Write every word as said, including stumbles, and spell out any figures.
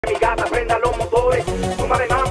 Mi gata prenda los motores, suma de mambo.